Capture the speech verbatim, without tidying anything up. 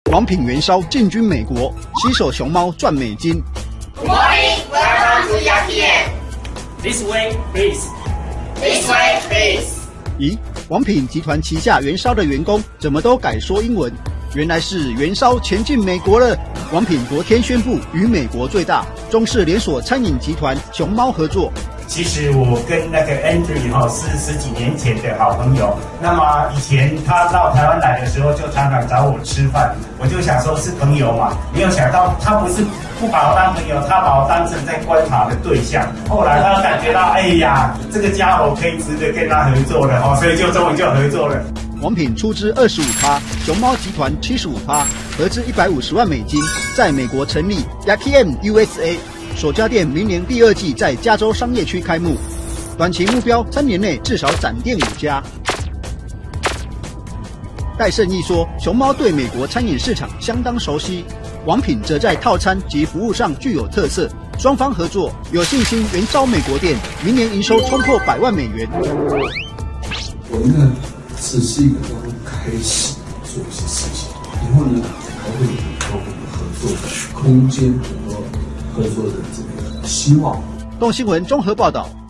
王品元烧进军美国，携手熊猫赚美金。 Good morning, welcome to Yaki. This way, please. This way, please. 咦，王品集团旗下元烧的员工怎么都改说英文？原来是元烧前进美国了。王品昨天宣布与美国最大中式连锁餐饮集团熊猫合作。 其实我跟那个 Andrew 哈是十几年前的好朋友。那么以前他到台湾来的时候，就常常找我吃饭，我就想说是朋友嘛，没有想到他不是不把我当朋友，他把我当成在观察的对象。后来他感觉到，哎呀，这个家伙可以值得跟他合作了哦，所以就终于就合作了。 王品出资二十五趴，熊猫集团七十五趴，合资一百五十万美金，在美国成立 Yaki M U S A。首家店明年第二季在加州商业区开幕，短期目标三年内至少展店五家。戴胜义说，熊猫对美国餐饮市场相当熟悉，王品则在套餐及服务上具有特色，双方合作有信心援招美国店，明年营收冲破百万美元。 我们呢只是一个刚开始做一些事情，以后呢还会有很多合作的空间，很多合作的这个希望。 动新闻综合报道。